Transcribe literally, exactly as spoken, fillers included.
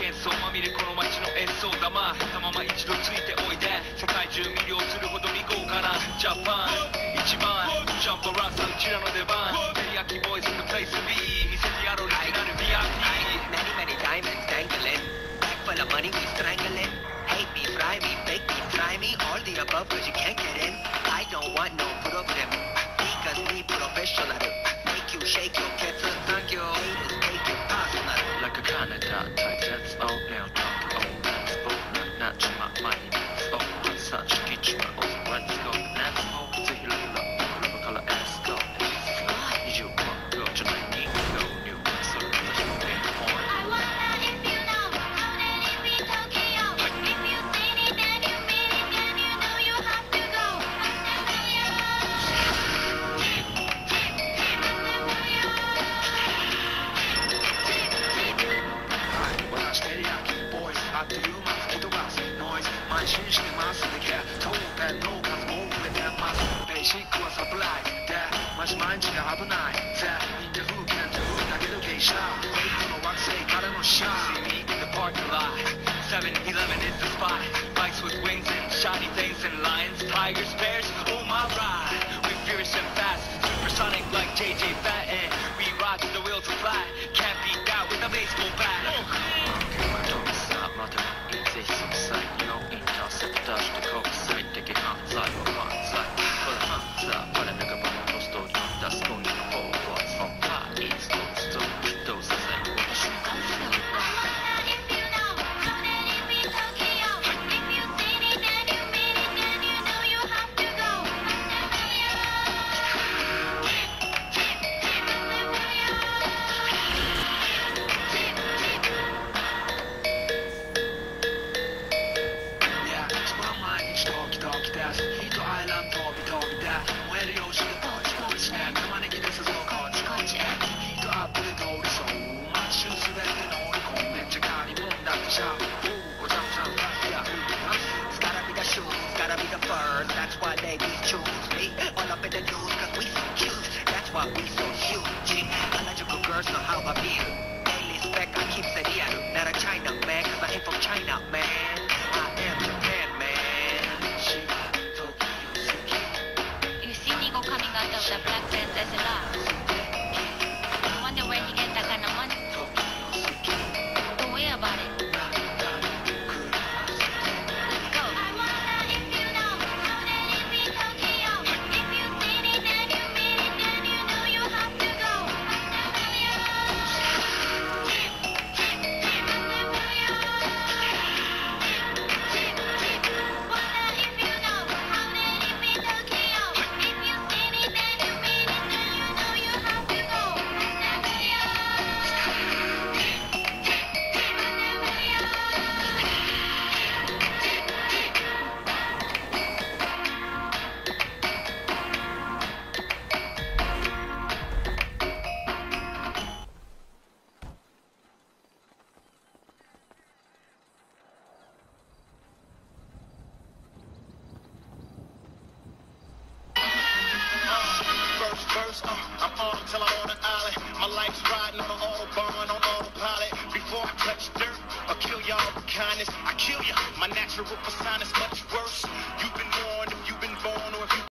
幻想まみれこの街の演奏玉たまま一度ついておいで世界中魅了するほどに豪華なジャパン一番ジャンプラスさうちらの出番テリヤキボーイズのプレイス B 見せてやろうオリジナル ビーアイピー Many many diamonds dangling Back full of money we strangling Hate me, fry me, fake me, try me All the above cause you can't get in I don't want no problem Because we professional Make you shake your cats Thank you Haters take it personal Like a Canada type that's all now talk oh that's all not not my mind oh I'm such a kitchen oh let's go let's go ぜひライラこれから S とにじゅうまん秒じゃないに Go new それ私もペンポイント I wonder if you know how that it be Tokyo If you seen it then you mean it then you know you have to go 私テリヤキボーイズあっという間吹き飛ばすノイズ慢心してますでけ当店の数も増えてますベーシックはサプライズでマジ毎日が危ないぜみんな風景とだけど芸者フェイクの惑星からのシャー See me in the parking lot seven eleven is the spot Bikes with wings and shiny things and lions tigers bears oh my ride we fierce and fast supersonic like J J Fatten we rock the wheels are flat can't beat that with a baseball bat またいぜひ即歳のインターセプターして国際的犯罪は犯罪これ犯罪我らがバナのストーリーを出す今夜のフォーワーズフォンパーイーストーストーどうさせる私の I wonder if you know how that it be Tokyo If you seen it then you mean it then you know you have to go Yeah 一番毎日ドキドキですヒートアイランド飛び飛びで燃えるようしてポチポチね玉ねぎですぞこっちこっちヒートアップで通りそう街中すべて乗り込むめっちゃ借り物だってしゃぶおじゃんじゃんや It's gotta be the shoes, gotta be the furs That's why ladies choose me All up in the news cause we so cute That's why we so huge Harajuku girls know how I feel Daily spec I keep it real Not a China man cause I ain't from China man I am Japan man You see Nigo coming out of the black pants as a lot I wonder where he get that kind of money Don't worry about it Let's go I wonder if you know how that it be Tokyo If you seen it then you mean it then you know you have to go Wonder if you know how that it be Tokyo If you seen it then you mean it then you know you have to go First verse, uh, I'm on till I'm on an island. My life's riding on an autobahn, on autopilot. Before I touch dirt, I'll kill y'all with kindness. I kill ya. My natural persona is much worse. You've been warned if you've been born or if you